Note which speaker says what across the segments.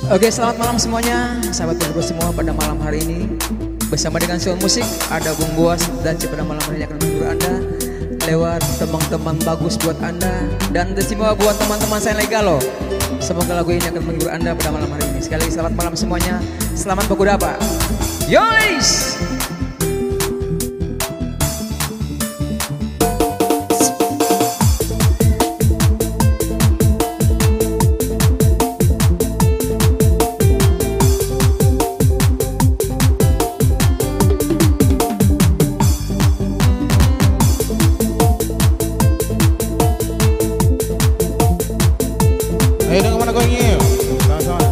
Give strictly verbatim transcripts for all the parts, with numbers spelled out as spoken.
Speaker 1: Oke, selamat malam semuanya, sahabat bro semua pada malam hari ini. Bersama dengan Sound Musik, ada Bung Boas dan pada malam hari ini akan menghibur Anda lewat teman-teman bagus buat Anda dan semua buat teman-teman saya legal loh. Semoga lagu ini akan menghibur Anda pada malam hari ini. Sekali lagi selamat malam semuanya, selamat berkudapa. Yolis!
Speaker 2: Ayo dong, kemana going yuk? Sama-sama.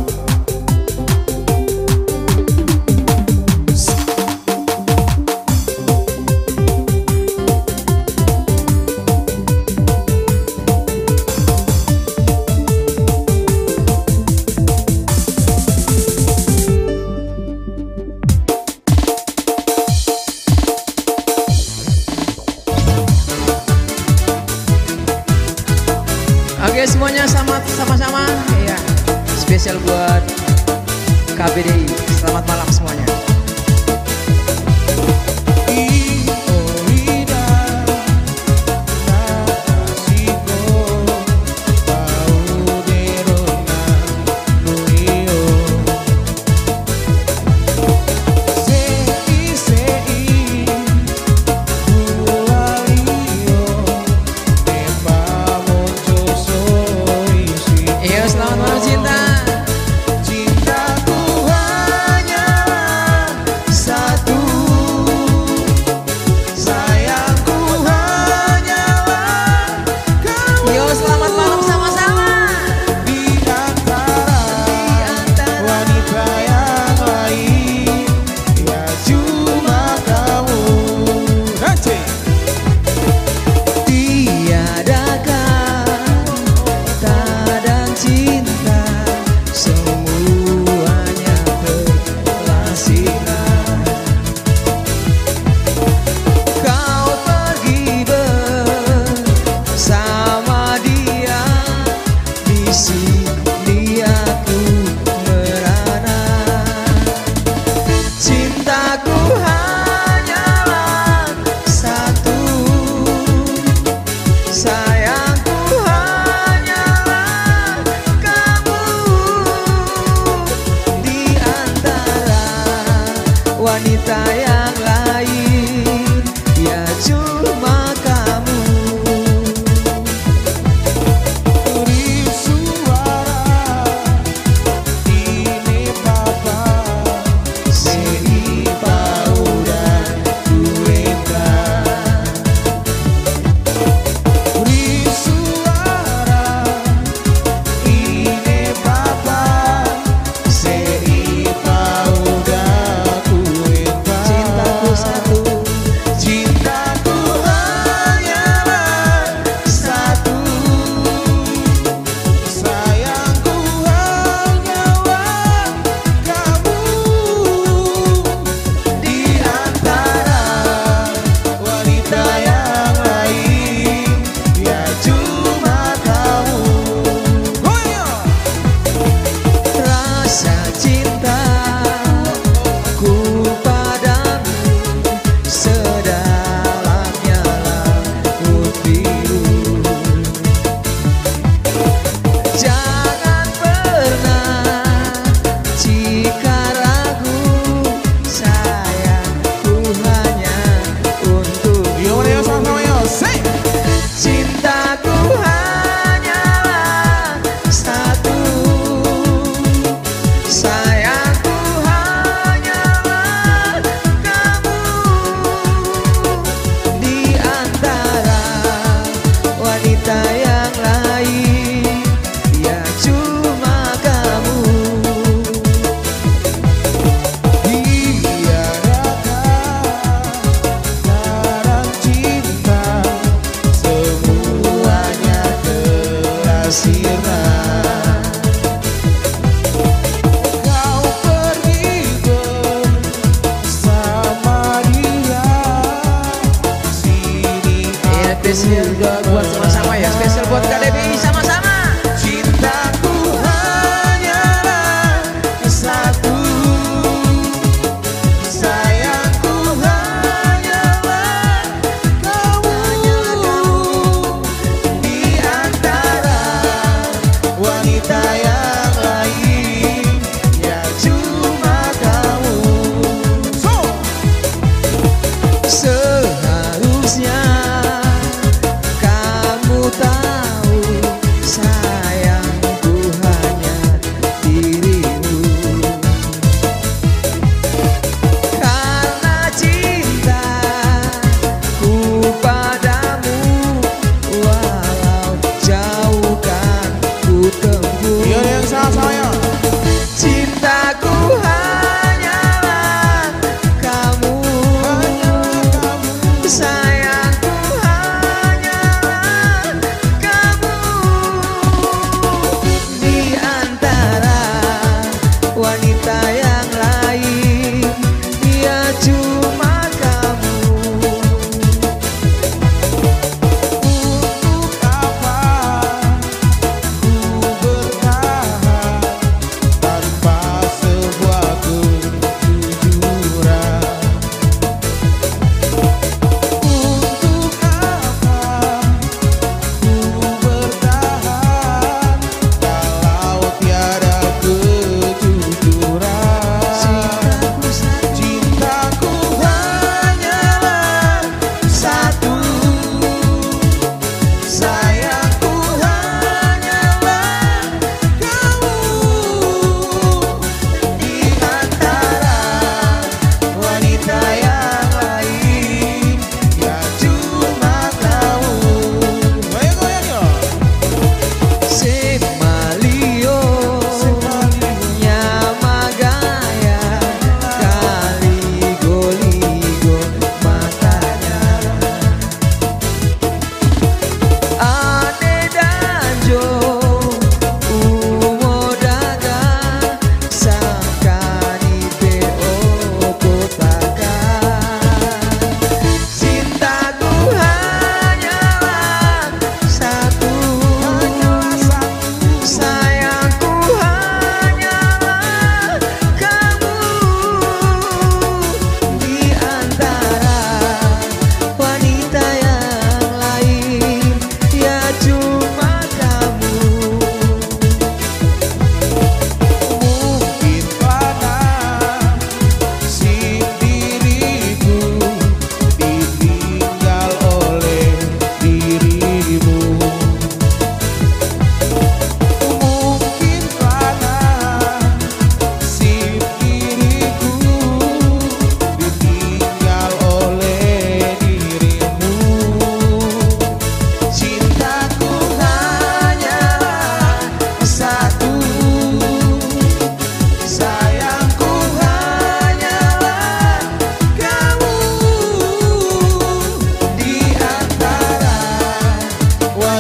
Speaker 1: Oke semuanya sama-sama, iya. Spesial buat K B D I. Selamat malam semuanya.
Speaker 2: Cintaku hanyalah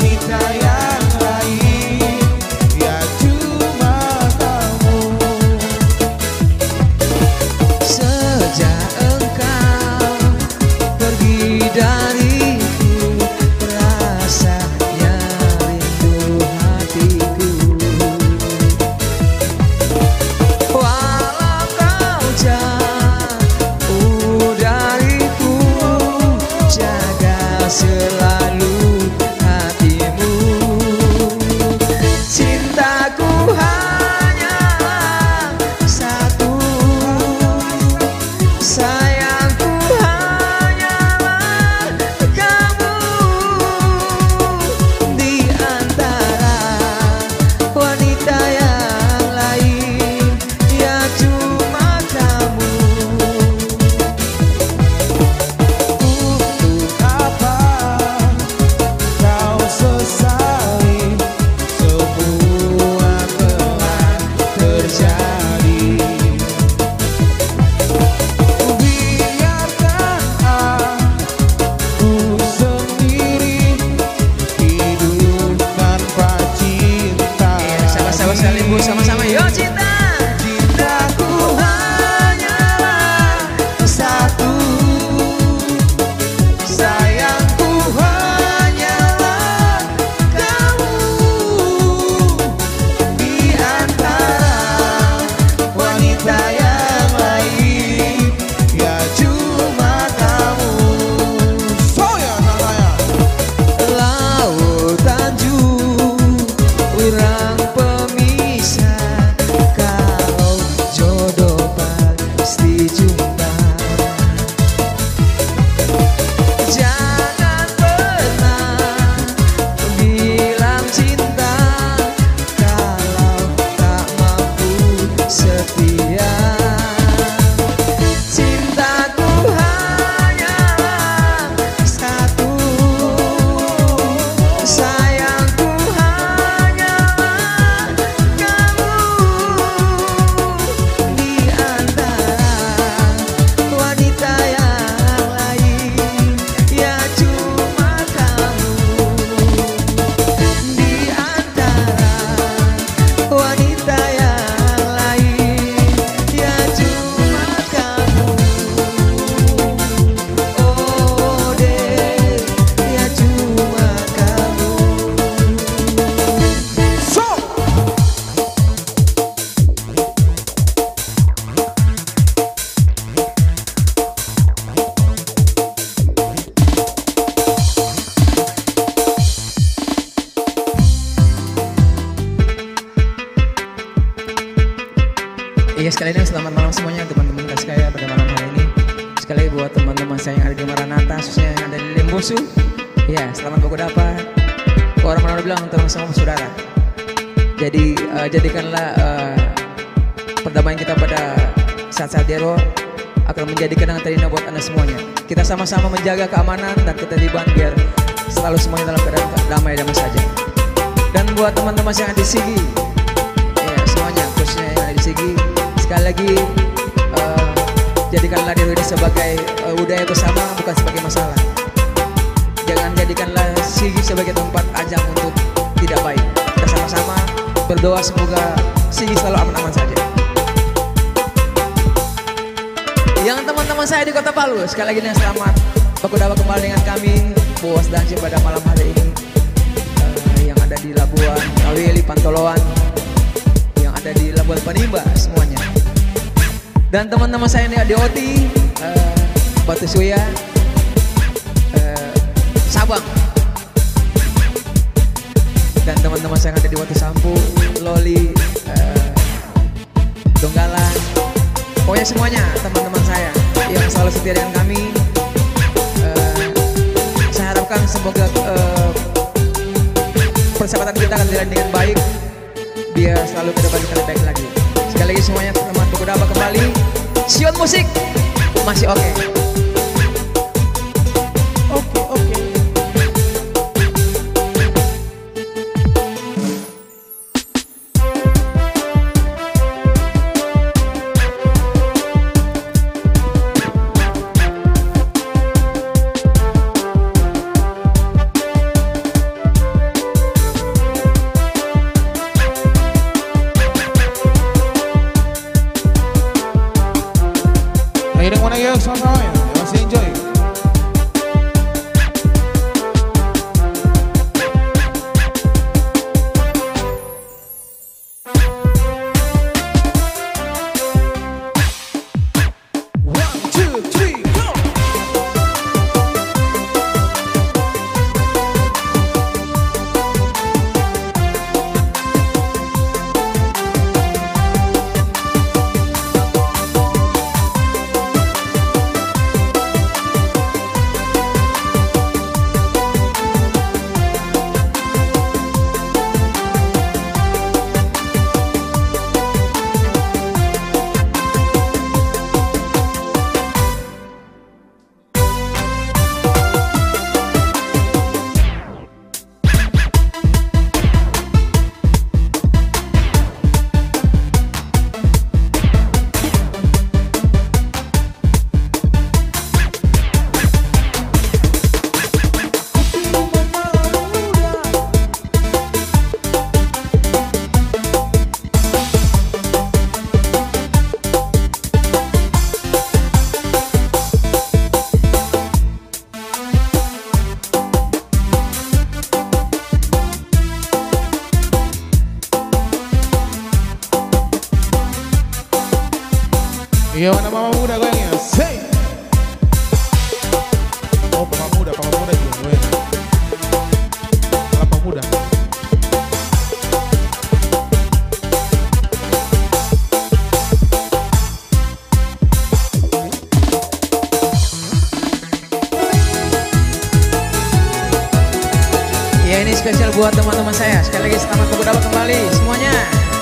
Speaker 2: wanita yang lain, ya cuma kamu.
Speaker 1: Sejak engkau pergi dariku, rasanya rindu hatiku. Walau kau jauh dariku, jaga selalu hatimu. Cintaku hanyalah satu, sayangku hanyalah kamu. Di antara wanita yang lain, ya cuma kamu.
Speaker 2: Untuk apa kau sesali semua telah terjadi? Biarkan aku sendiri hidup tanpa cinta.
Speaker 1: Sama-sama saling bu, sama-sama yo cinta.
Speaker 2: Cintaku hanyalah satu, sayangku hanyalah kamu. Di antara wanita yang lain, ya cuma kamu. Soya namanya.
Speaker 1: Lautan jurang pemisah, kalau jodoh pasti jumpa. Jangan pernah bilang cinta kalau tak mampu setia. Cintaku hanyalah satu, sayangku hanyalah kamu. Di antara wanita yang lain, ya cuma kamu. Di antara wanita yang lain, ya cuma kamu. Oh deh, ya cuma kamu.
Speaker 2: So.
Speaker 1: Iya, sekali lagi selamat malam semuanya teman-teman kita sekalian pada malam hari ini. Sekali lagi buat teman-teman saya yang ada di Maranatha, khususnya yang ada di Limbosu. Ya, selamat bergudapa. Orang mana bilang untuk sama saudara. Jadi eh, jadikanlah eh, perdamaian kita pada saat-saat dero akan menjadi kenangan terindah buat anda semuanya. Kita sama-sama menjaga keamanan dan ketertiban biar selalu semuanya dalam keadaan damai-damai saja. Dan buat teman-teman yang ada di Sigi, ya semuanya khususnya yang ada di Sigi, sekali lagi uh, jadikanlah diri ini sebagai uh, budaya bersama, bukan sebagai masalah. Jangan jadikanlah Sigi sebagai tempat ajang untuk tidak baik. Kita sama-sama berdoa semoga Sigi selalu aman-aman saja. Yang teman-teman saya di Kota Palu, sekali lagi nih selamat bergudapa kembali dengan kami Boas Danci pada malam hari ini. Uh, yang ada di Labuan Kaweli, Pantoloan, yang ada di Labuan Panimba semuanya. Dan teman-teman saya ini di O T, uh, Batu Suya, uh, Sabang. Dan teman-teman saya yang ada di Watu Sampu, Loli, uh, Donggala. Pokoknya semuanya teman-teman saya yang selalu setia dengan kami. uh, Saya harapkan semoga uh, persahabatan kita akan jalan dengan baik, biar selalu ke depan kita lebih baik lagi. Sekali lagi semuanya selamat bergudapa kembali. Sion musik masih oke. Okay.
Speaker 2: Bagaimana mama muda goyangnya? Say. Oh, papa muda, papa muda juga goyang. Papa muda.
Speaker 1: Ya ini spesial buat teman-teman saya. Sekali lagi selamat berdapat kembali semuanya.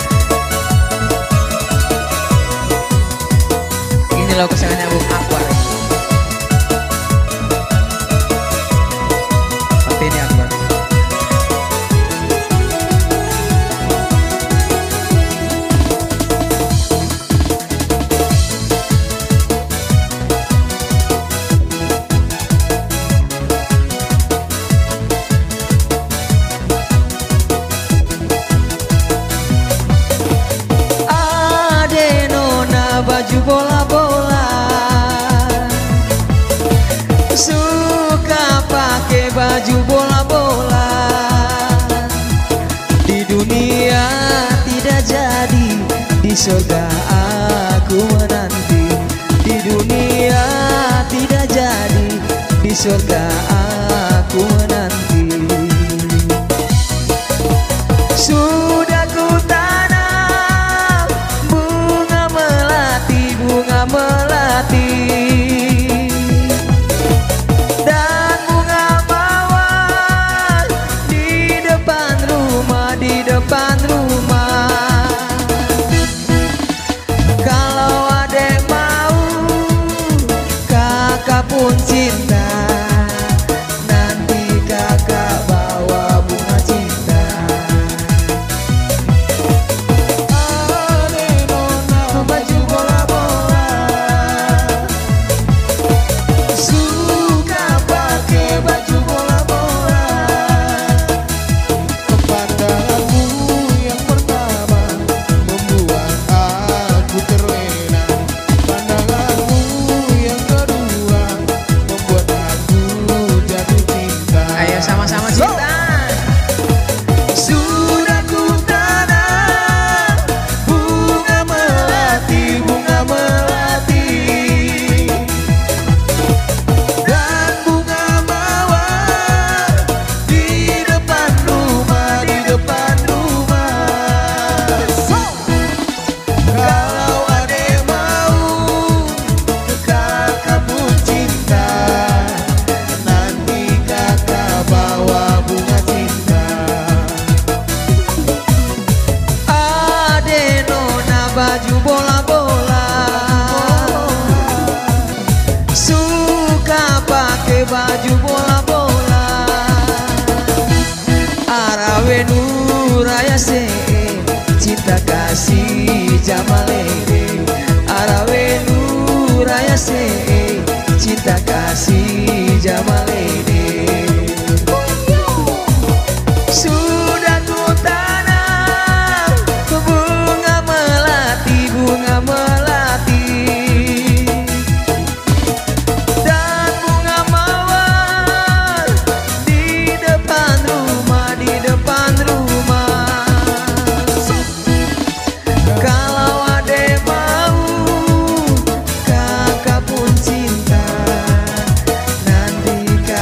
Speaker 1: Ini lagu kesayangannya Bung Akbar. Tapi ini Akbar. Baju bola-bola, suka pakai baju bola-bola. Di dunia tidak jadi, di surga aku menanti. Di dunia tidak jadi, di surga aku menanti. Sudah ku tanam bunga melati, bunga melati, dan bunga mawar di depan rumah, di depan rumah. Kalau adek mau, kakak pun cinta. Nanti kakak bawa bunga cinta. Adek nona baju bola-bola, suka pakai baju bola-bola.
Speaker 2: Pandanganmu yang pertama membuat aku terlena. Pandanganmu yang kedua membuat aku jatuh cinta.
Speaker 1: Ayo sama-sama cinta.
Speaker 2: Sudah ku tanam bunga melati, bunga melati, dan bunga mawar di depan rumah, di depan rumah. Kalau adek mau, kakak pun cinta. Nanti kakak bawa bunga cinta.
Speaker 1: Adek nona baju bola-bola, suka pakai baju bola-bola. Arawe nuraya se, cinta kasih jamalene. Arawe nuraya se, cinta kasih jamalene. Sudah ku tanam bunga melati, bunga melati, dan bunga mawar di depan rumah, di depan rumah. Kalau adek mau, kakak pun cinta. Nanti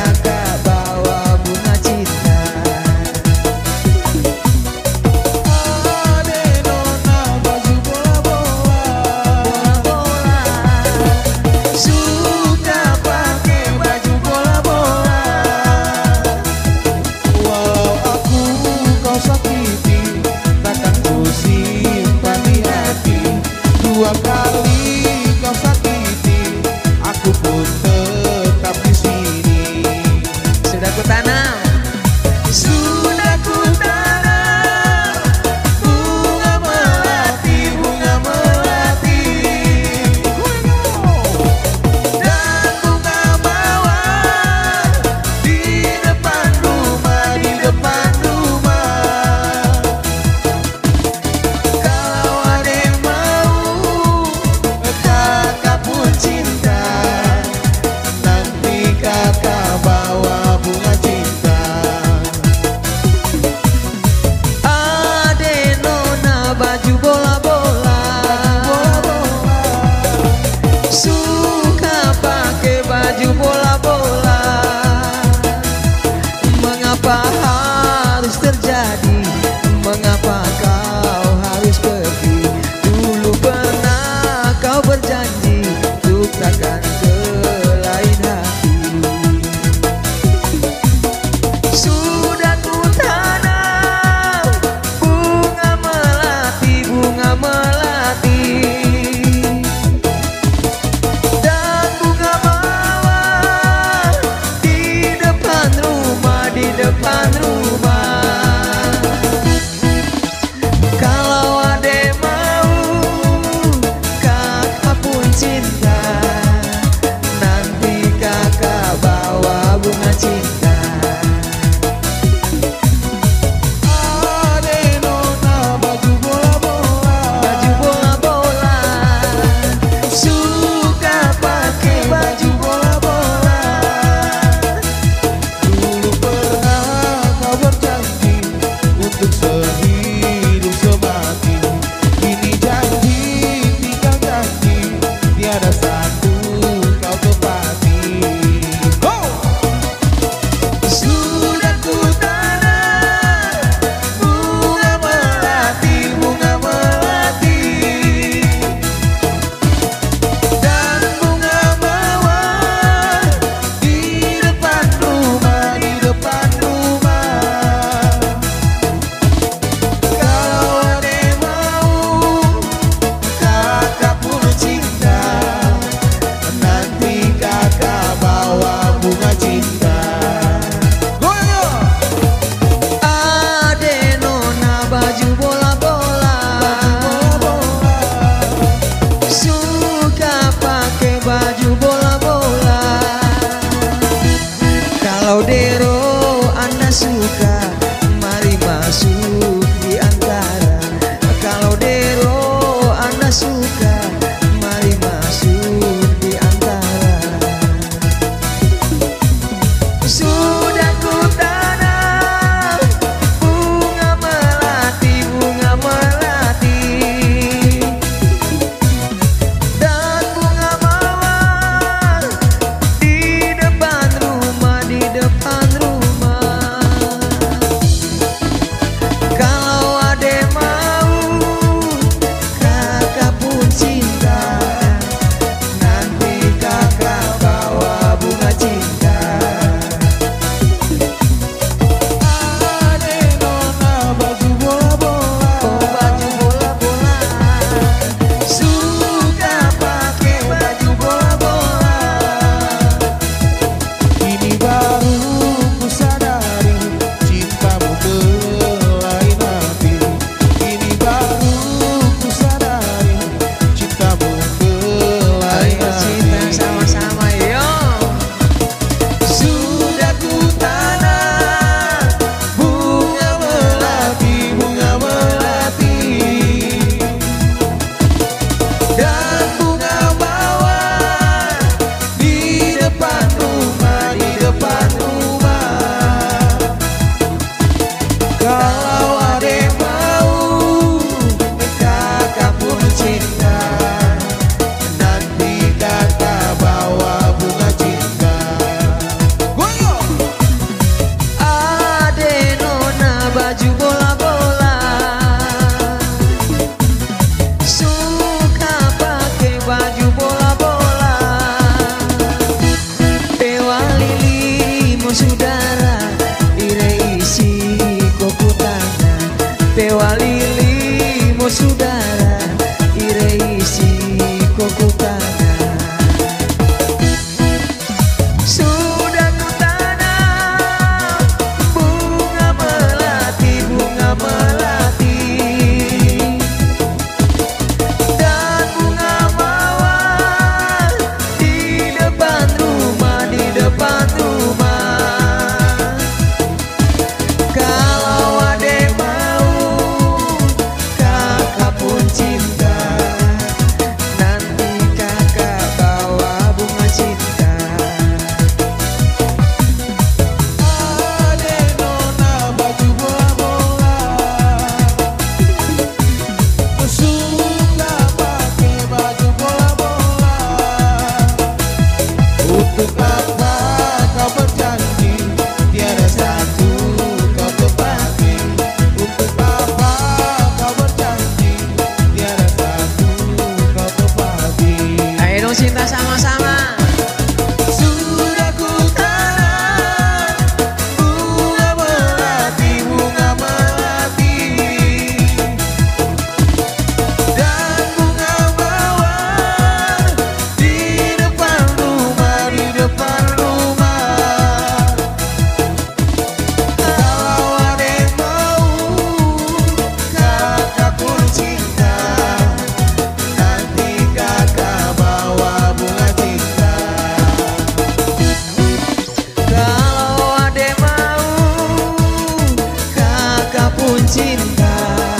Speaker 1: cinta,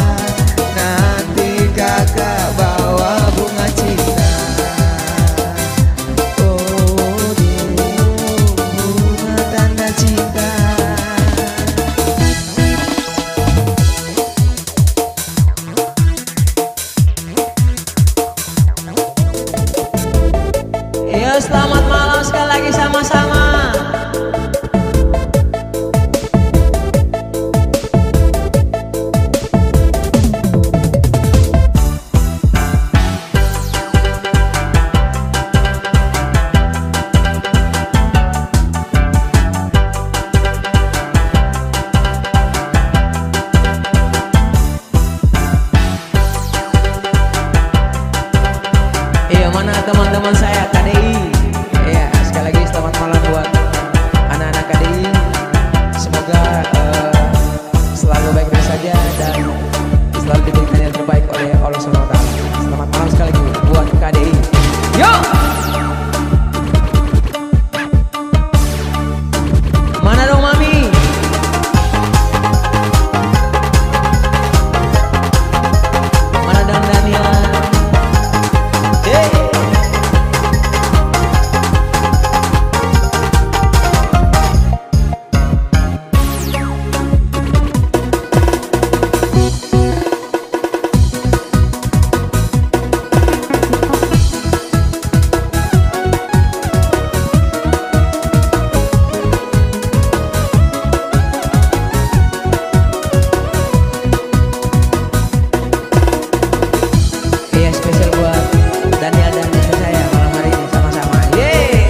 Speaker 1: nanti kakak bawa bunga cinta. Oh, bunga tanda cinta. Ya, selamat malam sekali lagi sama-sama. Mana teman-teman saya K D I? Ya, sekali lagi selamat malam buat anak-anak K D I. Semoga uh, selalu baik-baik saja dan selalu diberikan yang terbaik oleh Allah subhanahu wa taala. Selamat malam sekali lagi buat K D I. Yo! Mana dong Mami? Mana dong Daniel? Hey! Spesial buat Daniel dan istri saya malam hari ini sama-sama. Yeay!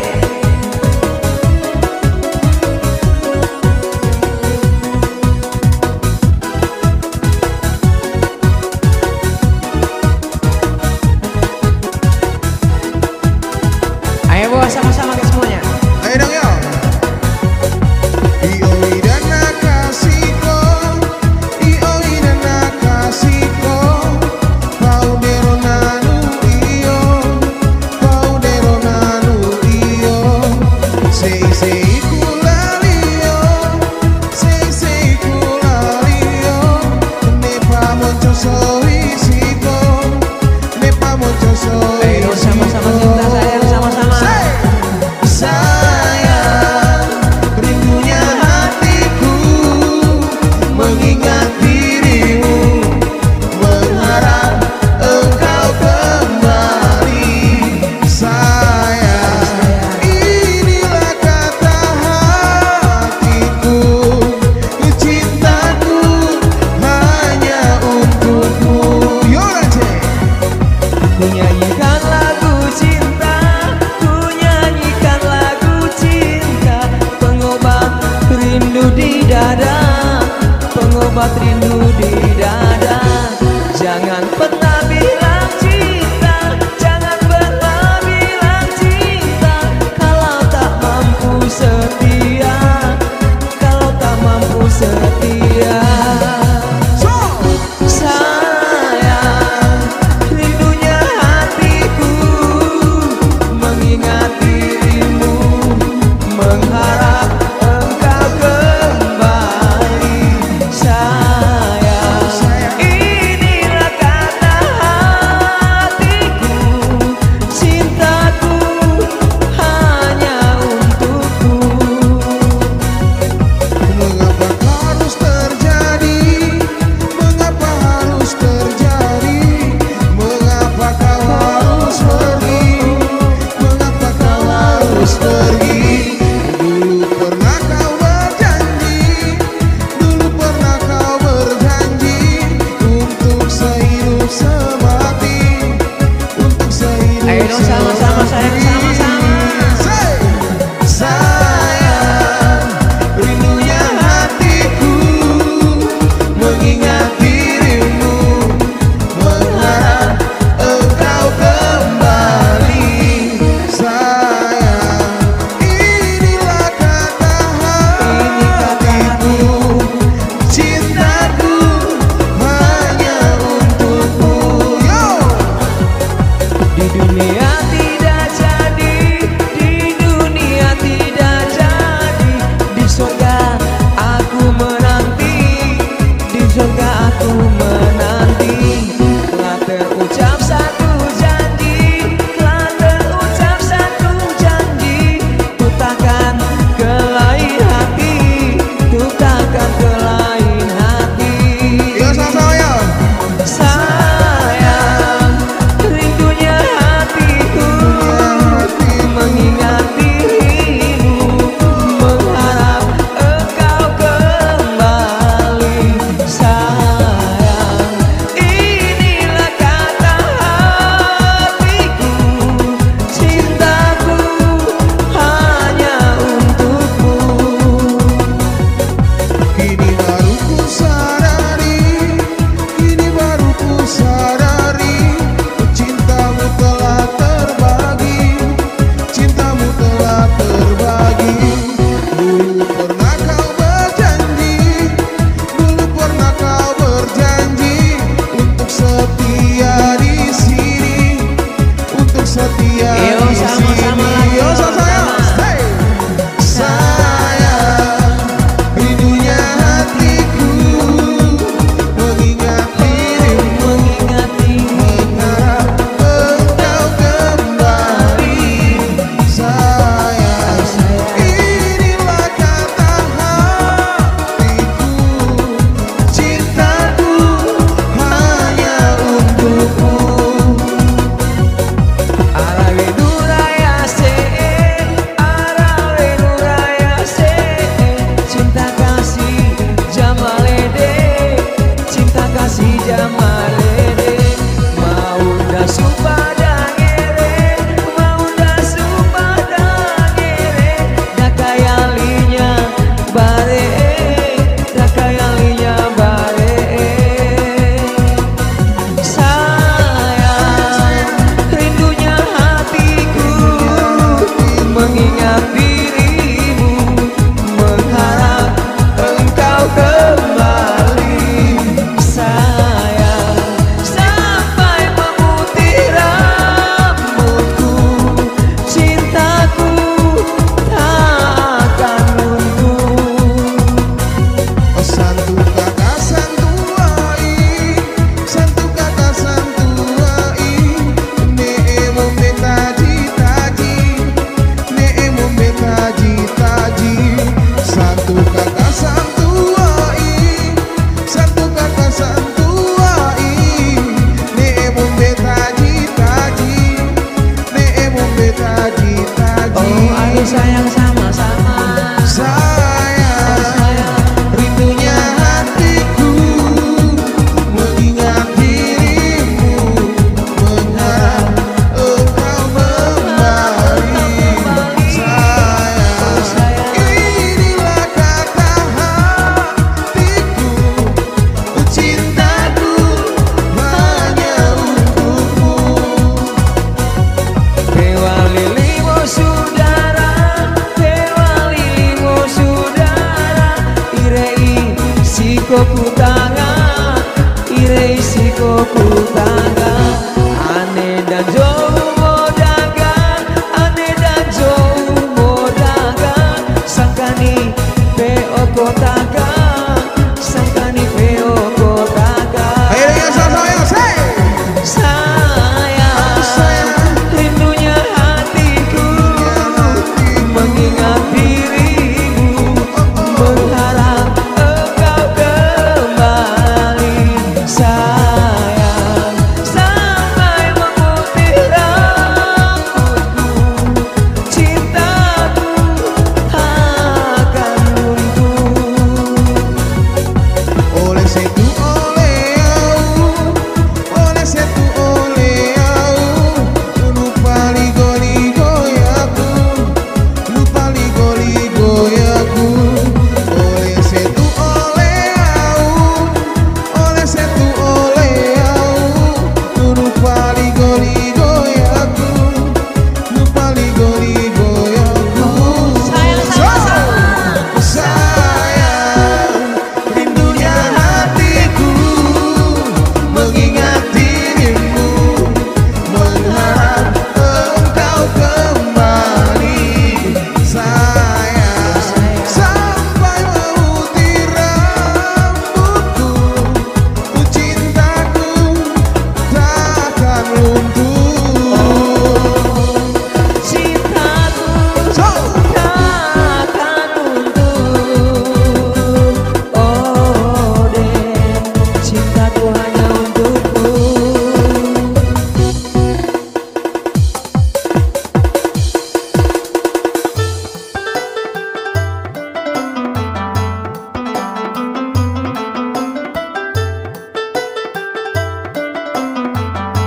Speaker 1: Ayo bawa sama-sama ke semuanya.
Speaker 2: Ayo dong yo. Ioi dana kasihku, ioi dana kasihku. Paudero nanu iyo, paudero nanu iyo. Sei sei kulalio, sei sei kulalio. Ne pamocho soisiko, ne pamocho soisiko.
Speaker 1: Ayo sama-sama cinta sayang sama-sama.
Speaker 2: Sayang, rindunya hatiku mengingat dirimu, berharap engkau kembali. Sayang, inilah kata hatiku, cintaku hanya untukmu. Yo Race.
Speaker 1: Ku nyanyikan lagu cinta, ku nyanyikan lagu cinta, pengobat rindu di dada, pengobat rindu di dada. Jangan pernah bilang cinta, jangan pernah bilang cinta, kalau tak mampu setia, kalau tak mampu setia. Sayang, rindunya hatiku mengingat dirimu, mengharap engkau kembali. Sayang, inilah kata aku menanti. Telah terucap satu janji, telah terucap satu janji. Ku takkan ke lain hati, ku takkan ke lain hati.
Speaker 2: Yo sama-sama ya.
Speaker 1: Sayang, rindunya hatiku mengingat dirimu, mengharap engkau kembali. Sayang,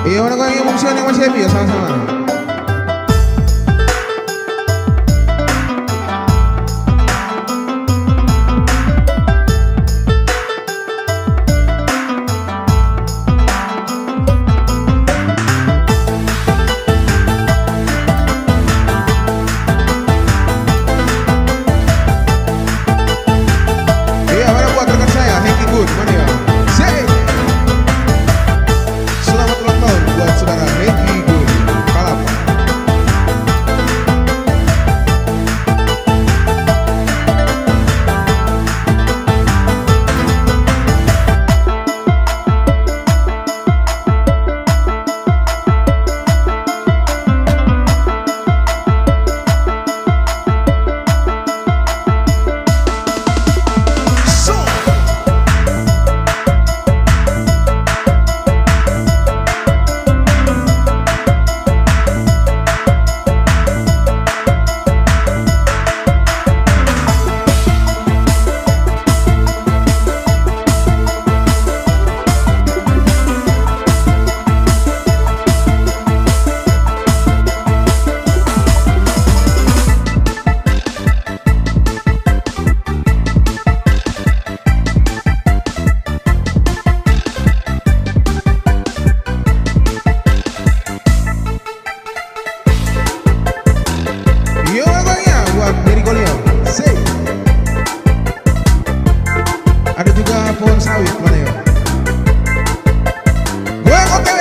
Speaker 2: Iya, mana kau yang fungsinya yang masih happy ya sama-sama. Ada juga pohon sawit mana ya? Gue oke.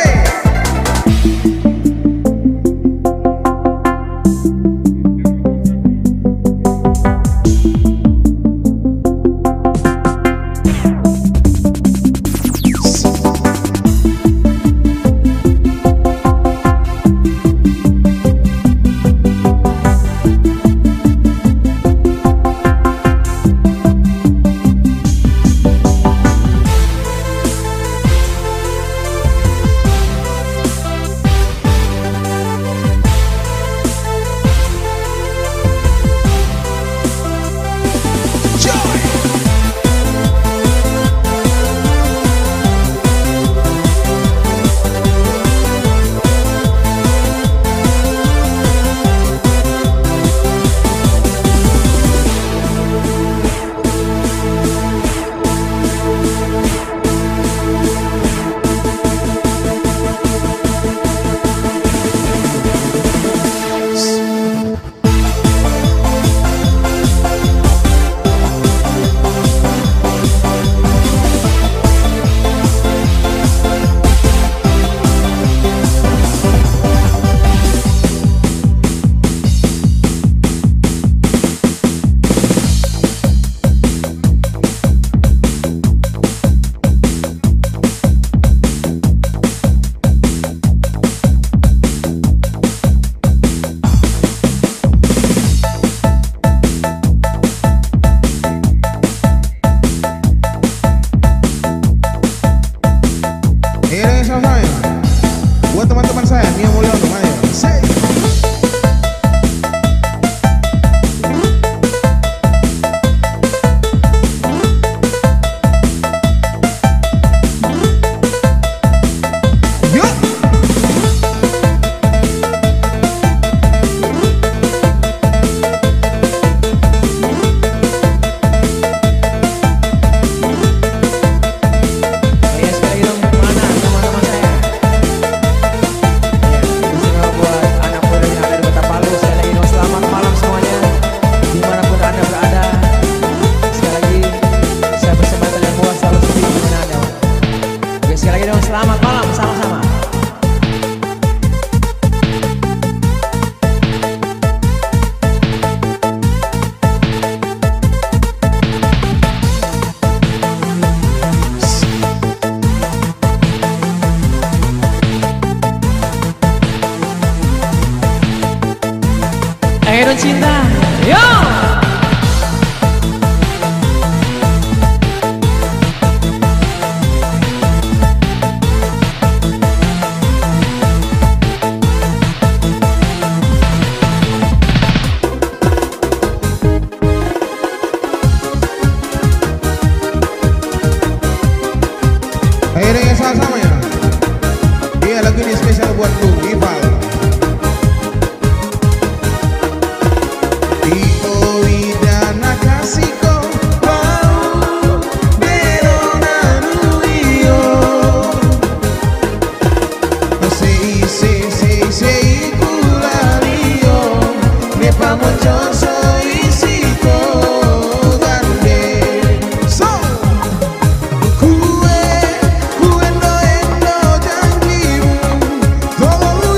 Speaker 2: Buat teman-teman saya, Mia Mulyono mana ya? Say.
Speaker 1: Selamat malam sama-sama. Ayo cinta, yo.
Speaker 2: Akhirnya sama-sama ya. Iya. lagu ini spesial buat lu, Ival. Iko widana kasihko mau berona nuio. Sei sei sei sei kulario ne pamochoso isiko gande. So kue kue no endo janjimu tolu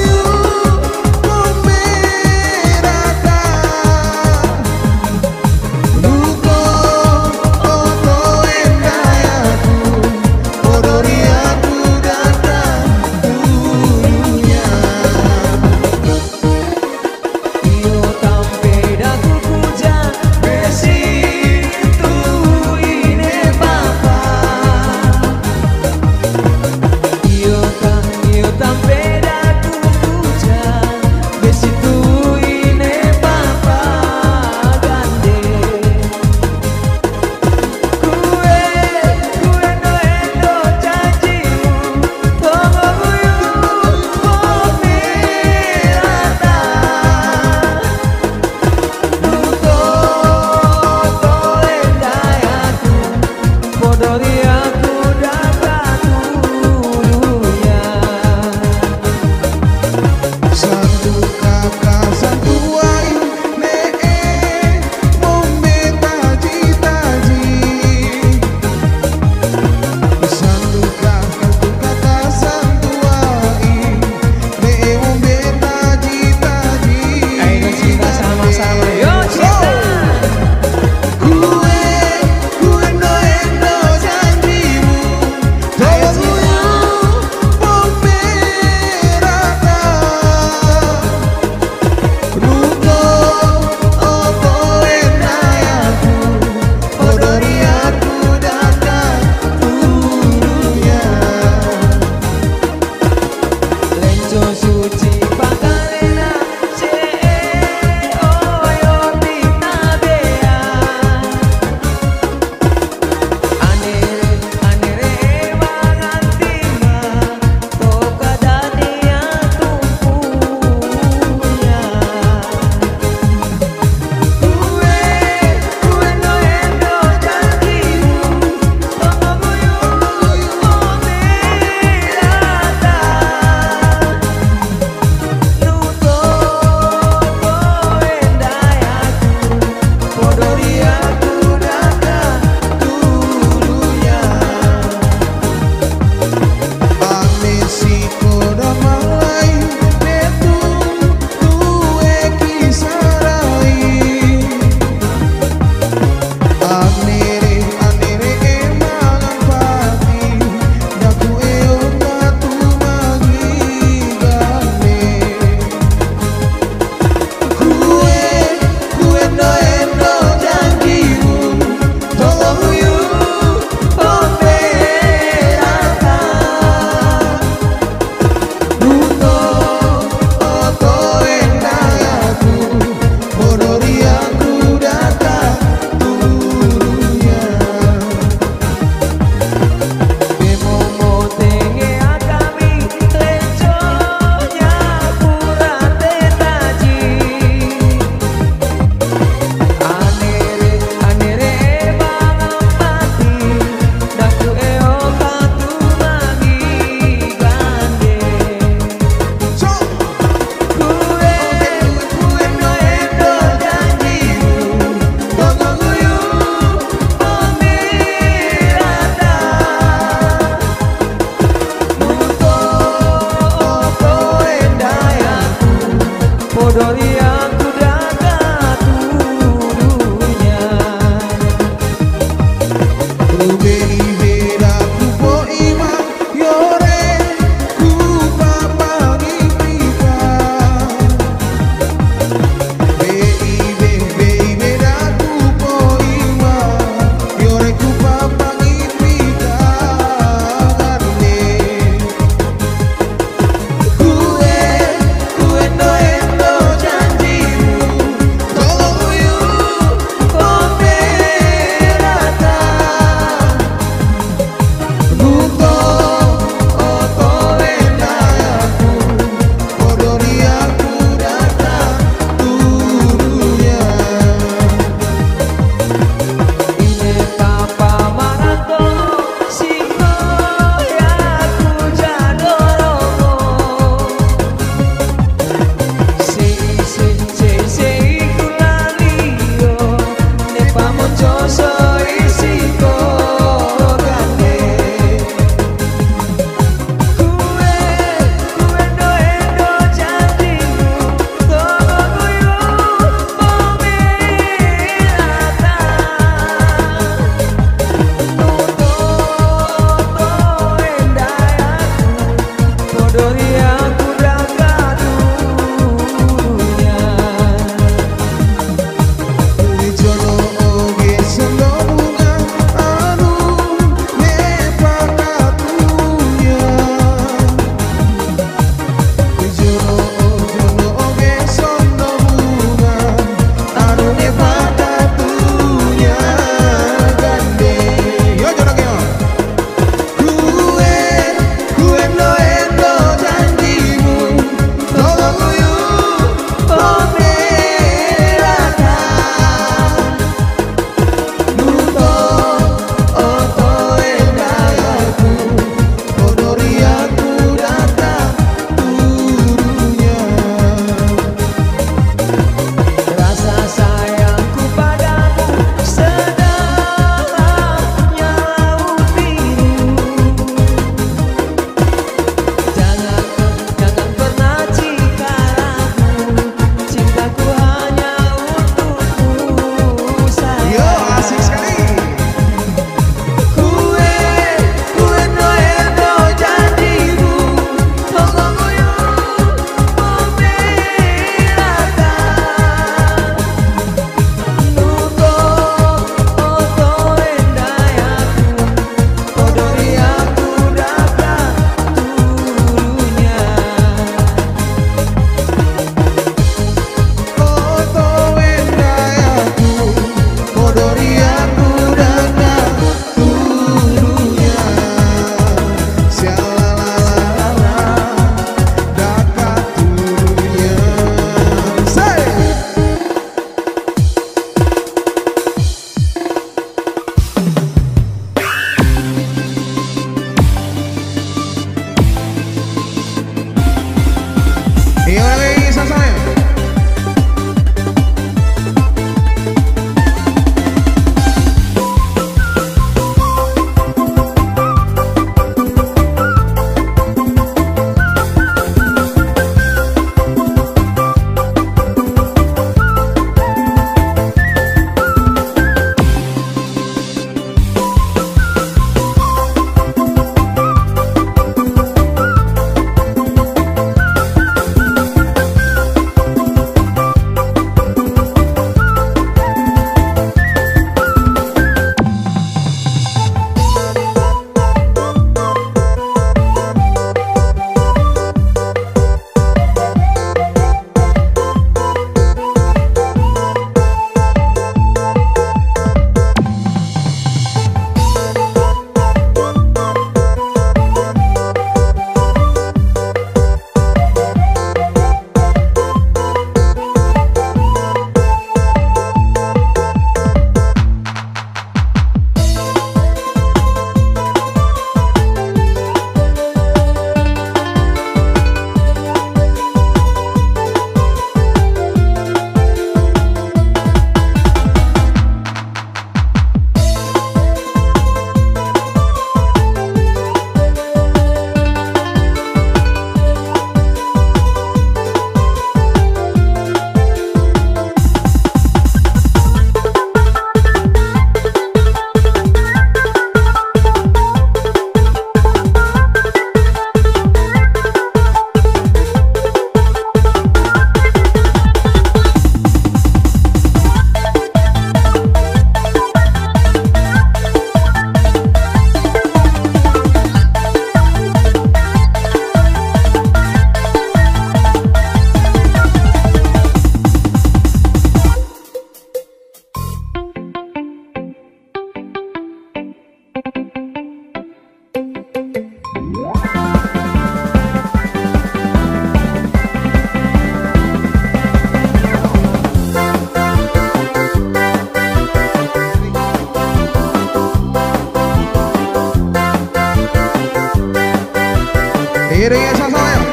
Speaker 2: Ayo dengan sama-sama ya.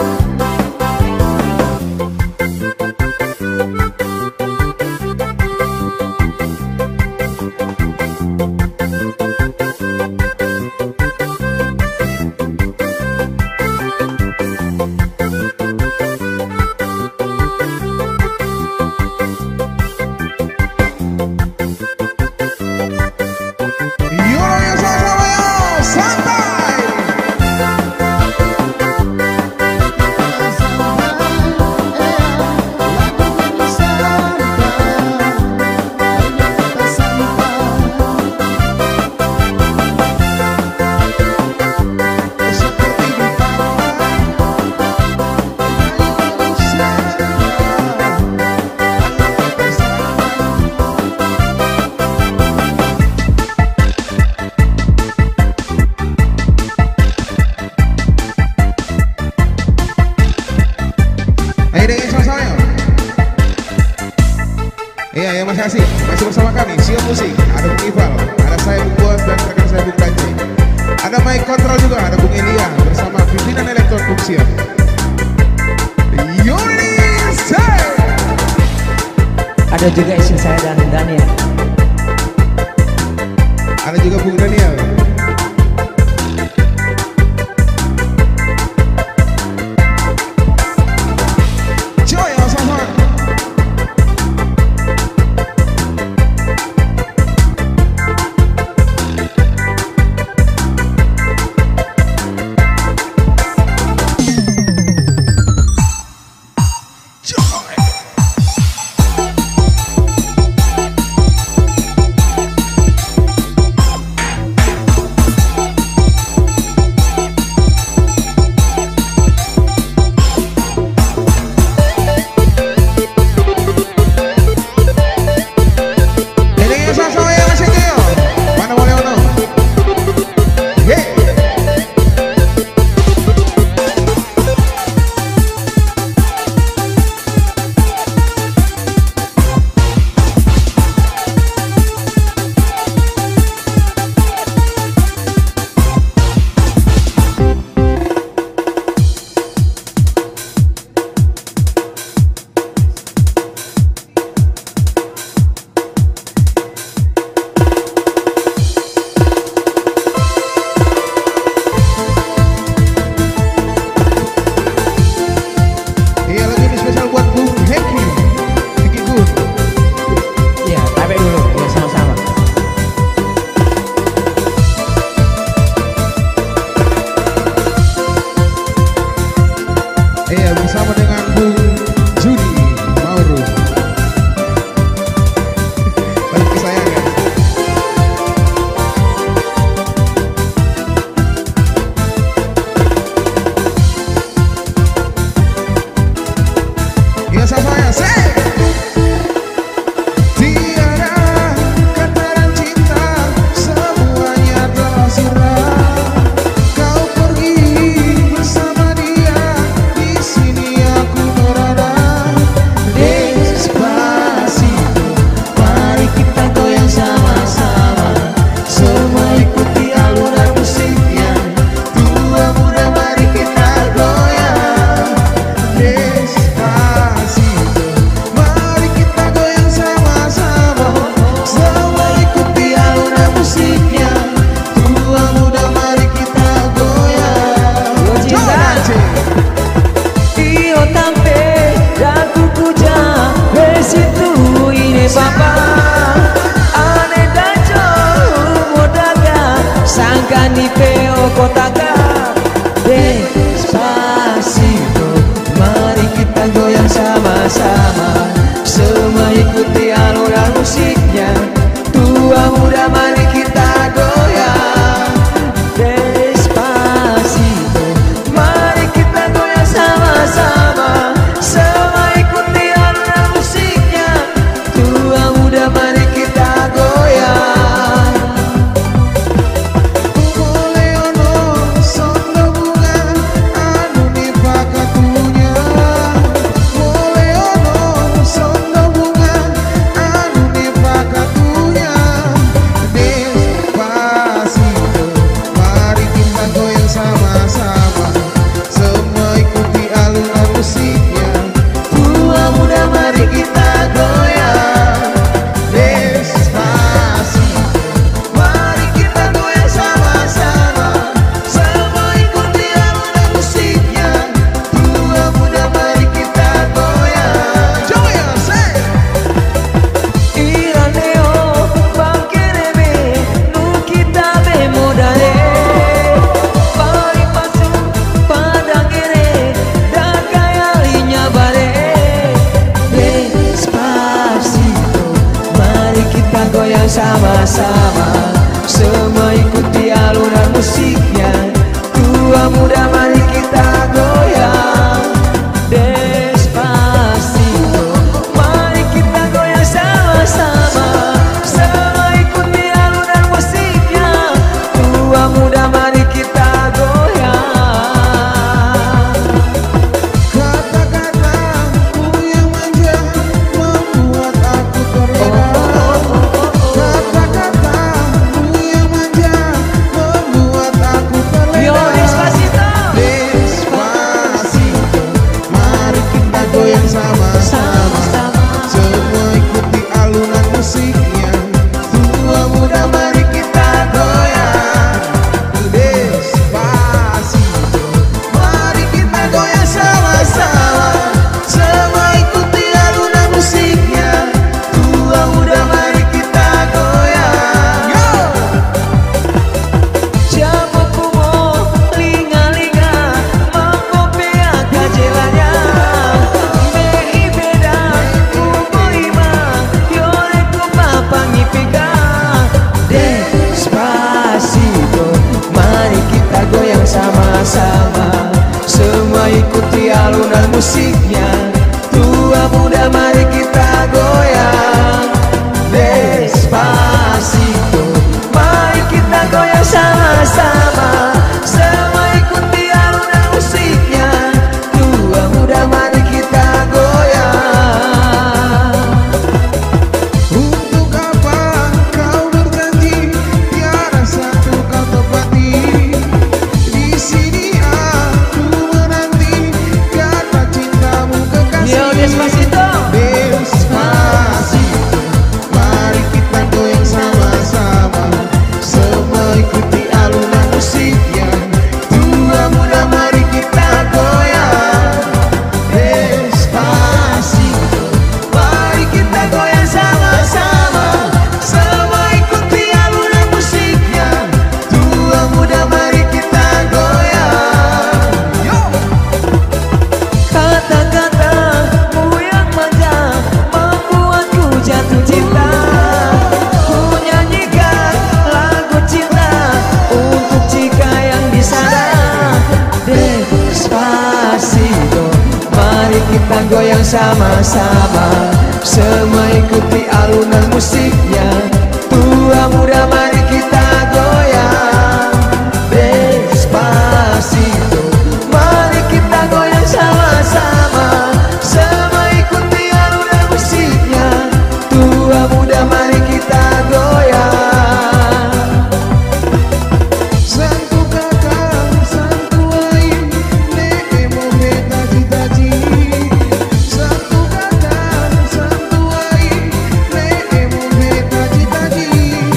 Speaker 2: Iya, ya masih asik. Masih bersama kami, Sio Musik. Ada Bung Ival, ada saya Bung Buas dan rekan saya Bung Banci. Ada mic control juga, ada Bung Elia bersama pimpinan elektron Bung Siap. Yunisa.
Speaker 1: Ada juga istri saya dan Daniel.
Speaker 2: Ada juga Bung Daniel.
Speaker 3: sama-sama, semua ikuti alunan musiknya. Tua muda mari kita goyang Despacito, mari kita goyang sama-sama, semua ikuti alunan musiknya. Tua muda mari kita goyang.
Speaker 2: Untuk apa kau berjanji tiada satu kau tepati? Di sini aku menanti kata cintamu kekasih.
Speaker 3: Yo Despacito,
Speaker 2: Despacito, mari kita goyang sama-sama, semua ikuti alunan musiknya. Tua muda mari kita goyang
Speaker 3: Despacito, mari kita goyang sama-sama, semua ikuti alunan musiknya. Tua muda mari kita goyang.
Speaker 2: Yo!
Speaker 3: Kata-katamu yang manja membuatku jatuh cinta. Ku nyanyikan lagu cinta untuk Cika yang di sana. Despacito, mari kita goyang sama-sama, semua ikuti alunan musiknya. Tua muda mari kita goyang Despacito, mari kita goyang sama-sama, semua ikuti alunan musiknya. Tua muda mari kita goyang.
Speaker 2: Santo kakak, santo ai, neemo beta cita-ci. Santo kakak, santo ai, neemo beta cita-ci.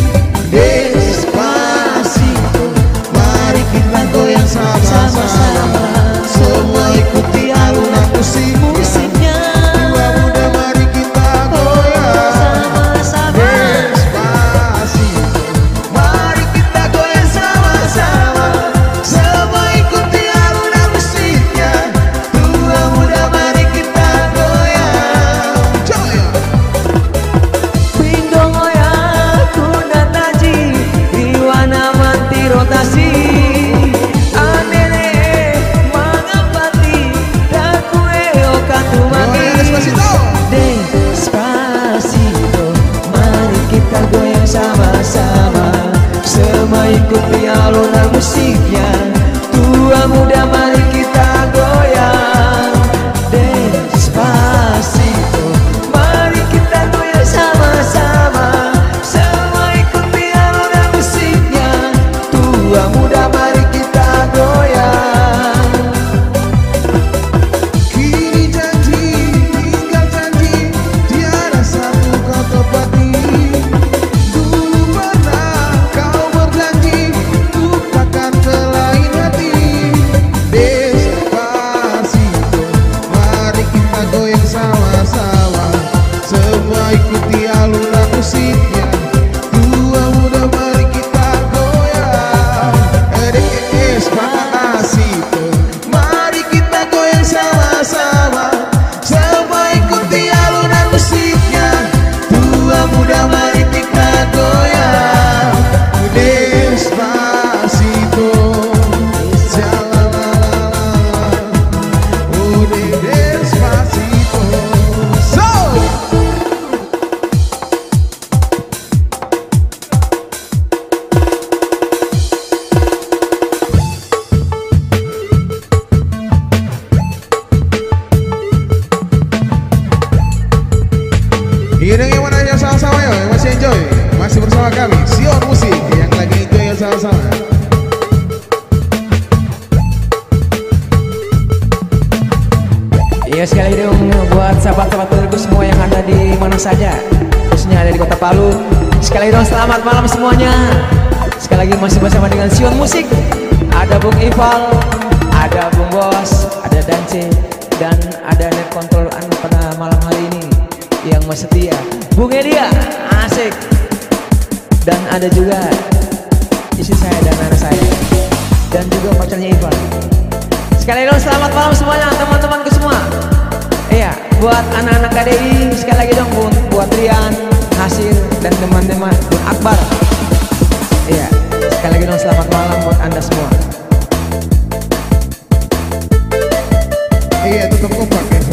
Speaker 3: Despacito,
Speaker 2: Mari kita goyang sama-sama, semua ikuti alunan musik.
Speaker 3: musiknya.
Speaker 2: Tua muda mari kita goyang
Speaker 3: Sama-sama,
Speaker 2: Despacito.
Speaker 3: mari kita goyang sama-sama, semua ikuti alunan musiknya. Tua muda mari kita goyang.
Speaker 2: Jaya.
Speaker 3: Pindong oya kuna taji, diwana manti rotasi. Anene mangapati, dakue okatumagi.
Speaker 2: Goyang Despacito.
Speaker 3: Despacito, mari kita goyang sama-sama, semua ikuti alunan musiknya. Tua muda mari kita goyang Despacito, mari kita goyang sama-sama, semua ikuti alunan musiknya. Tua muda mari kita goyang.
Speaker 2: Kini janji, tinggal janji, tiada satu kau tepati. Dulu pernah kau berjanji, untuk takkan terlain hati. Despacito, mari kita goyang sama-sama, semua ikuti alunan musiknya. Tua muda mari kita goyang Despacito, mari kita goyang sama-sama, semua ikuti alunan musiknya. Tua muda mari kita goyang Despacito. Jalalala, oh Despacito. So! Ini yang mana yang sama-sama ya, yang masih enjoy, masih bersama kami Sion Musik yang lagi enjoy yang sama-sama.
Speaker 1: Iya sekali dong buat sahabat-sahabatku semua yang ada di mana saja, khususnya ada di Kota Palu. Sekali dong selamat malam semuanya. Sekali lagi masih bersama dengan Sion Musik. Ada Bung Ival, ada Bung Bos, ada Dance, dan ada net control pada malam hari ini yang masih setia, Bung Elia, asik. Dan ada juga istri saya dan anak saya, dan juga pacarnya Ival. Sekali lagi selamat malam semuanya teman-temanku semua. Iya, buat anak-anak K D I sekali lagi dong buat, buat Rian, Hasir dan teman-teman Akbar. Iya, sekali lagi dong selamat malam buat Anda semua.
Speaker 2: tetap kompak ya.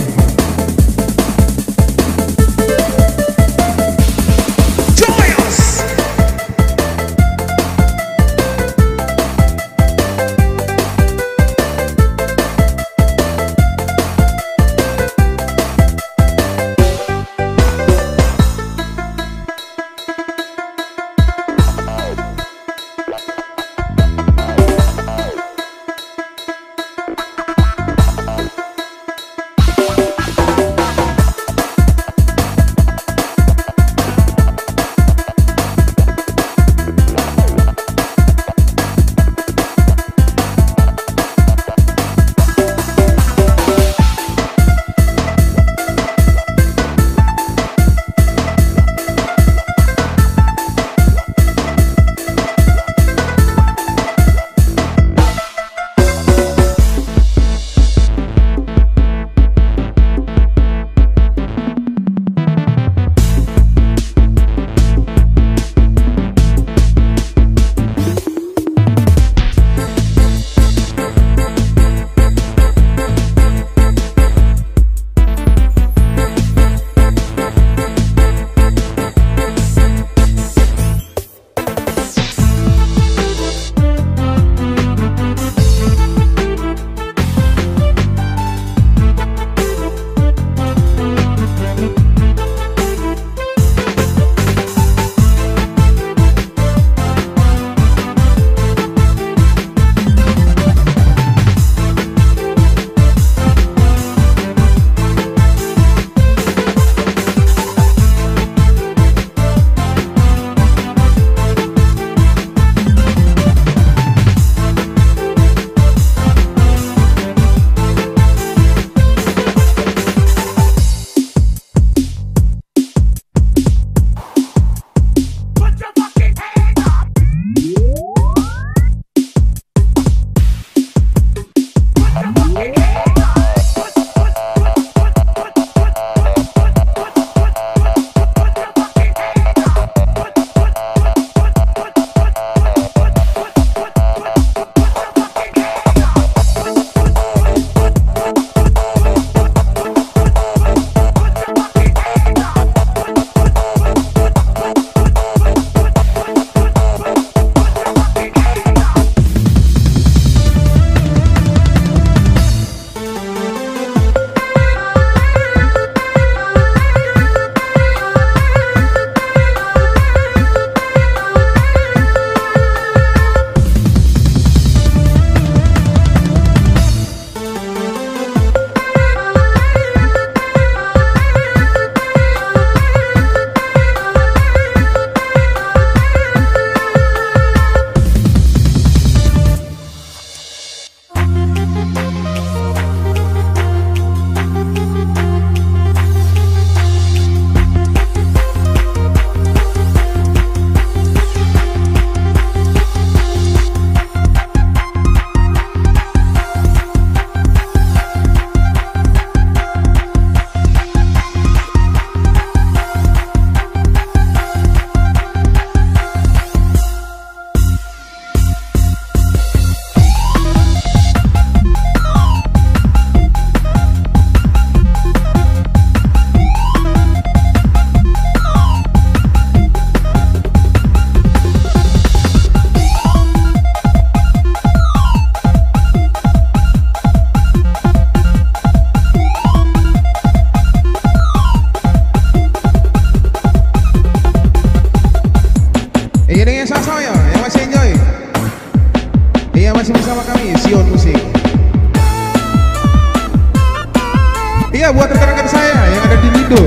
Speaker 2: Iya, buat rekan-rekan saya yang ada di Lido.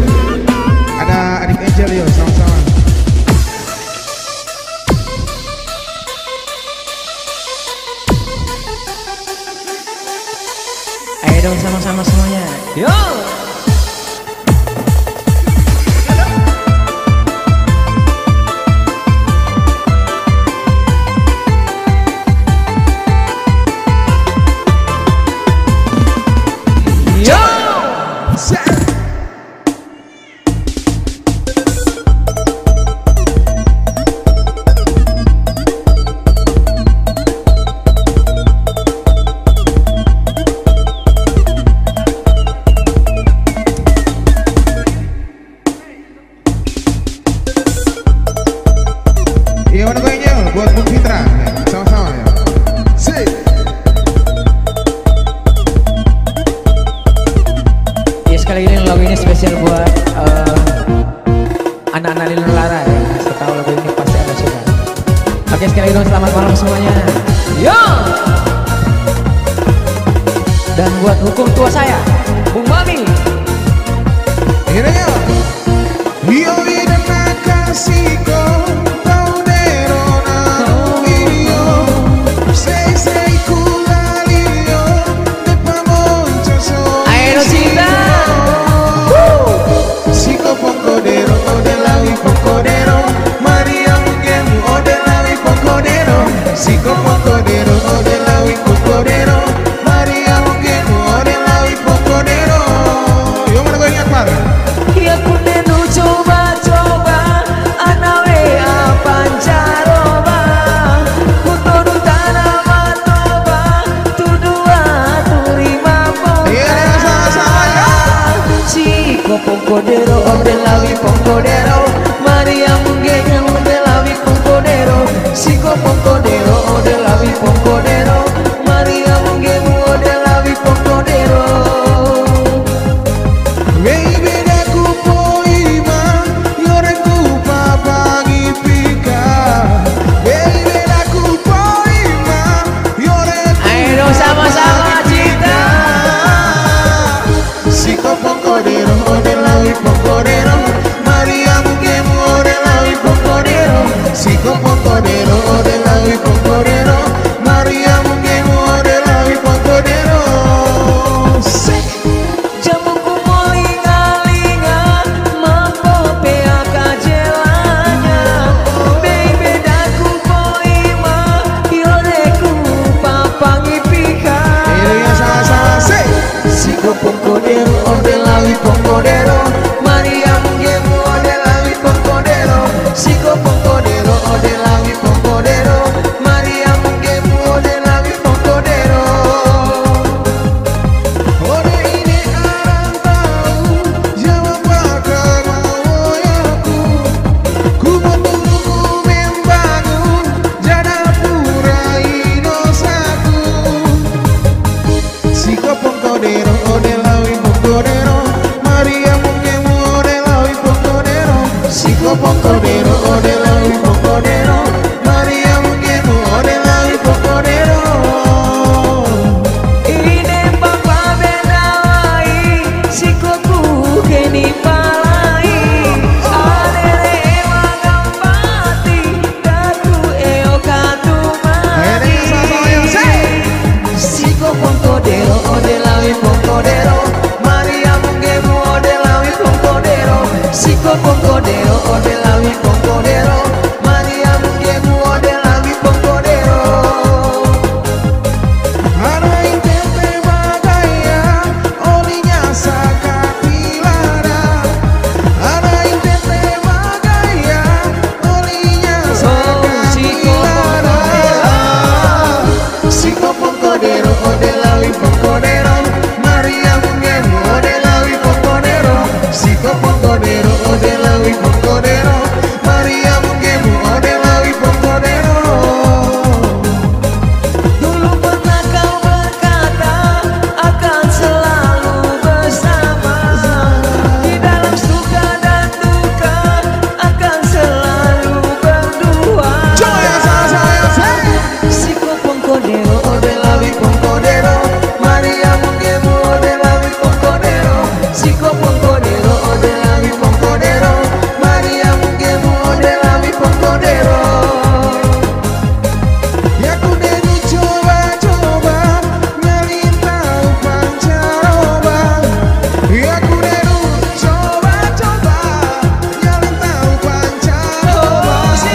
Speaker 2: Ada adik Angel, yo, sama-sama.
Speaker 1: Ayo dong sama-sama semuanya. Yo. spesial buat uh, anak-anak Lino Lara ya. Saya tahu lagu ini pasti ada suka. Oke, sekali lagi dong selamat malam semuanya. Yo! Dan buat hukum tua saya, Bung Mami.
Speaker 2: Here we go. Io vi kasih kau tahu derona io sei sei kulalio de pamoncho so
Speaker 1: Aero cinta.
Speaker 2: Siko pocodero de la vi pocodero Maria mugemu o de la vi pocodero Siko pocodero de la vi pocodero Maria mugemu o de la vi pocodero. Yo mana gue ingat par.
Speaker 1: Ya kunenu coba-coba anawe pancaroba kutodu tanama toba tudua turima poka.
Speaker 2: Iya, sama-sama ya.
Speaker 1: Siko pongkodero ordelawi pongkodero Maria mungenya ordelawi pongkodero Siko pongkodero ordelawi pongkodero Maria mungemu ordelawi pongkodero.
Speaker 2: Baby daku poima yoreku papangi pika. Baby daku poima yoreku
Speaker 1: Ayo sama-sama cinta.
Speaker 2: Siko pocodero de la vi pocodero Maria mugemu de la vi pocodero Siko pocodero de la vi pocodero Maria mugemu de la vi pocodero.
Speaker 1: Jamuku molinga-linga mampo pea kajelanya Baby daku poima yoreku papangi pika.
Speaker 2: Iya sama-sama sih.
Speaker 1: Siko pongkodero ordelawi pongkodero Maria mungemu ordelawi pongkodero Siko pongkodero ordelawi pongkodero Maria mungemu ordelawi pongkodero.
Speaker 2: Ore ini arang tahu jawab bakal mau aku. Ku butuh ku membangun jada pura inosaku. Siko pocodero de la vi pocodero Maria mungemu de la vi pocodero Siko pocodero de la vi pocodero Maria mungemu de la vi pocodero.
Speaker 1: Ine papa benawai sikoku keni palai adere ewa gampati daku eo katumani. Siko pongkodero ordelawi pongkodero Maria mungemu ordelawi pongkodero Siko pongkodero ordelawi pongkodero Maria mungemu ordelawi pongkodero.
Speaker 2: Ana intente bagaya olinya sakapilara. Ana intente bagaya olinya sakapilara. Siko pocodero de la vi pocodero Maria mungemu de la vi pocodero Siko pocodero de la vi pocodero Maria mungemu de la vi pocodero.
Speaker 1: Dulu pernah kau berkata akan selalu bersama di dalam suka dan duka akan selalu berdua.
Speaker 2: Joya saya saya.
Speaker 1: Siko pongkodero ordelawi pongkodero Maria mungemu ordelawi pongkodero Siko pongkodero ordelawi pongkodero Maria mungemu ordelawi pongkodero.
Speaker 2: Ya ku denu coba-coba ngelintau pancaroba. Ya ku denu coba-coba ngelintau pancaroba.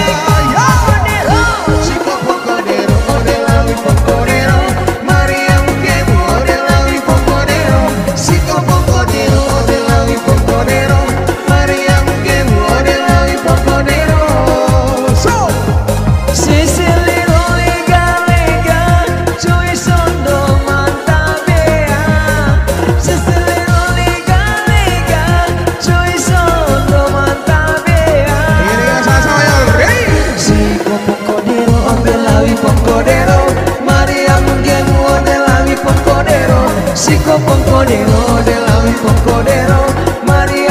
Speaker 2: Siko pocodero de la vi pocodero Maria mungemu de la vi pocodero Siko pocodero de la vi pocodero Maria mungemu de la vi pocodero. So
Speaker 1: Sisiliro lega-lega cuy sondo mantabea Sisiliro lega-lega cuy sondo mantabea.
Speaker 2: ini sama-sama ya. Ready?
Speaker 1: Siko pongkodero ordelawi pongkodero Maria mungemu ordelawi pongkodero Siko pongkodero ordelawi pongkodero Maria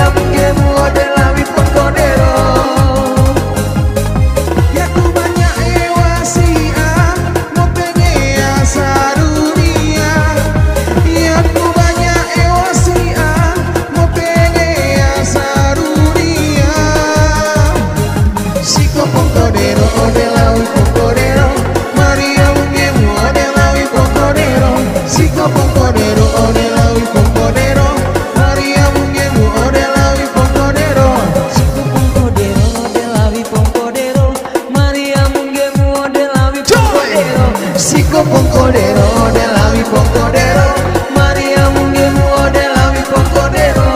Speaker 2: pongkodero ode lawi pongkodero Maria mungemu ode lawi pongkodero
Speaker 3: Siko pongkodero ode lawi pongkodero Maria mungemu ode lawi pongkodero Siko pongkodero ode lawi pongkodero Maria mungemu ode lawi pongkodero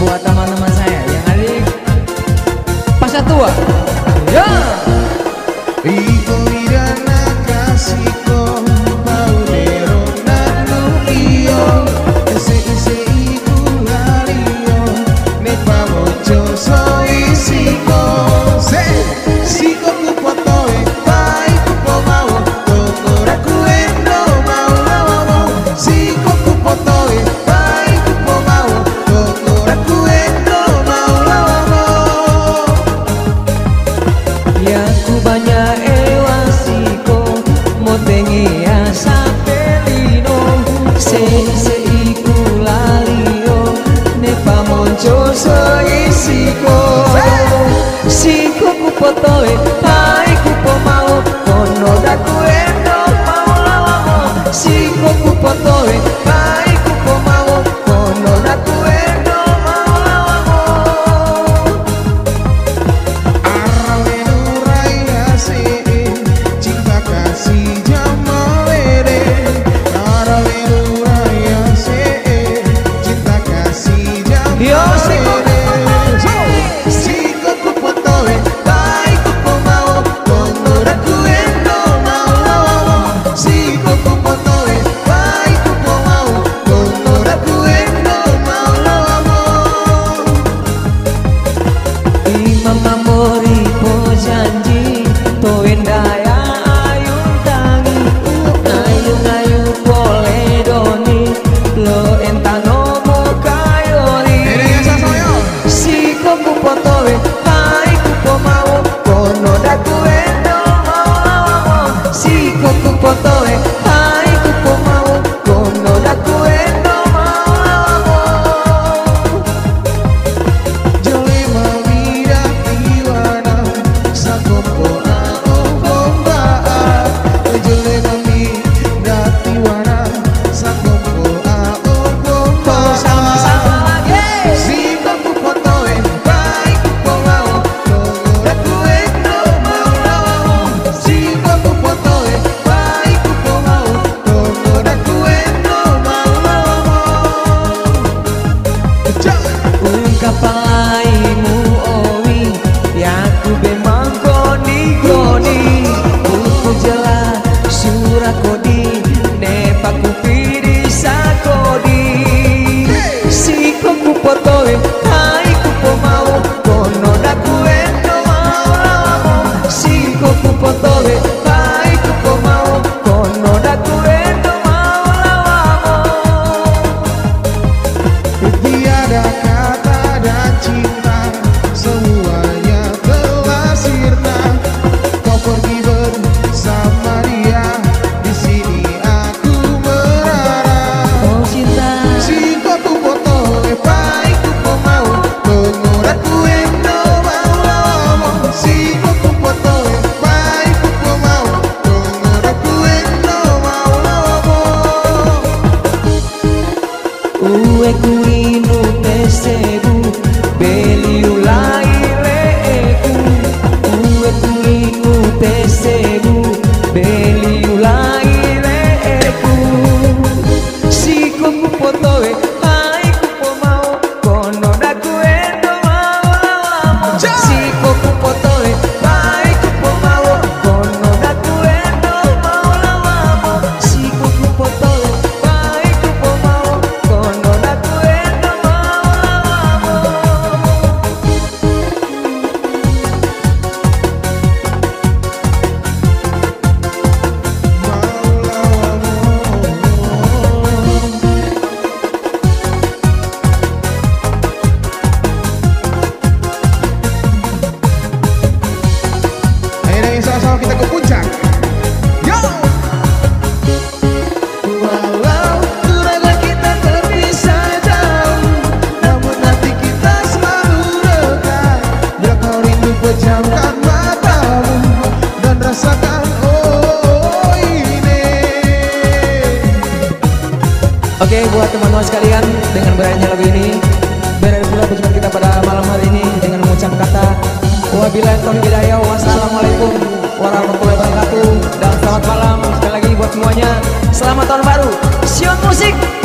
Speaker 1: buat teman-teman saya yang adik pasar tua. Ya.
Speaker 2: Iku irana kasihku baudero nanu iyo ese-ese iku lario ne pamojo so isiko se siko ku potoe pai ku po mau tokora ku endo mau mau siko ku potoe pai ku po mau tokora ku endo mau mau
Speaker 3: ya ku banyak ewasiko motengi asa pelino se se iku lalio ne pamonjo so isiko siko ku potoe pai ku po mau kono da ku endo mau lawamo siko ku potoe pai ku po mau kono da ku endo mau lawamo
Speaker 2: Aralenu raya se cinta kasih jamawere Aralenu raya se cinta kasih
Speaker 3: Yo, siko ku
Speaker 2: jamawere Siko ku potoe pai ku po mau kono da ku endo mau lawamo Siko ku potoe pai ku po mau kono da ku endo mau lawamo
Speaker 3: Imam Mamori po janji to endaya ayun tangi ayun ayun pole doni lo entano mo kayori
Speaker 2: Ini sasoyo
Speaker 3: siko ku potoe pai ku po mau kono da ku endo mau lawamo siko ku potoe pai ku po mau kono da ku endo mau lawamo
Speaker 2: Jole mawira tiwana sakompo ao bomba Jole mawira tiwana sakompo ao bomba
Speaker 3: sama-sama lagi
Speaker 2: Siko ku potoe pai ku po mau tokora ku endo mau lawamo Siko ku potoe pai ku po mau tokora ku endo mau lawamo
Speaker 3: Ungkapalaimu owi yaku bemang goni goni Uku jela surah kodi nepaku pidi sakodi Siko ku potoe hai ku po mau kono da ku endo mau lawamo Siko ku potoe hai ku po mau kono da ku endo mau lawamo
Speaker 2: Tiada kata dan cinta semuanya telah sirna Kau pergi bersama dia di sini aku merana
Speaker 3: Oh cinta
Speaker 2: Siko ku potoe pai ku po mau tokora ku endo mau lawamo Siko ku potoe pai ku po mau tokora ku endo mau lawamo
Speaker 3: Uwe kuinu tesebu beliu laireku Uwe kuinu tesebu beliu laireku Siko ku potoe hai ku po mau kono da ku endo mau lawamo Siko ku potoe hai ku po mau kono da ku endo mau lawamo Siko ku potoe hai ku po mau kono da ku endo mau Oke, buat teman-teman sekalian, dengan berakhirnya lagu ini berakhir pula perjumpaan kita pada malam hari ini dengan mengucap kata wabillahi taufiq hidayah, wassalamualaikum warahmatullahi wabarakatuh, dan selamat malam sekali lagi buat semuanya. Selamat tahun baru, Sion Musik.